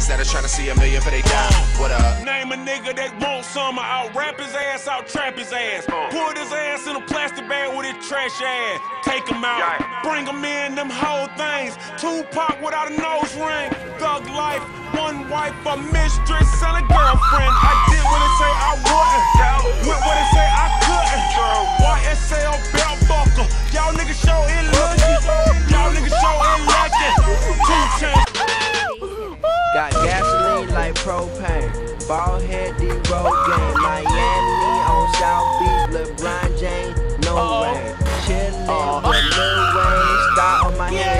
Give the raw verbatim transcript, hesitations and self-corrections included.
niggas that are trying to see a million for they dime. What up? Name a nigga that wants some, out rap his ass, out trap his ass. Put his ass in a plastic bag with his trash ass. Take him out, bring him in, them whole things. Tupac without a nose ring. Thug life, one wife, a mistress, and a girlfriend. I did what they say I wouldn't, went what they say I couldn't. Y S L belt buckle, y'all niggas show it lucky. Y'all niggas show it lucky. Two chains. Got gasoline like propane. Ball head, D-road game. Miami on South Beach. LeBron James, no way. Chillin' with Lil Wayne. Start on my head.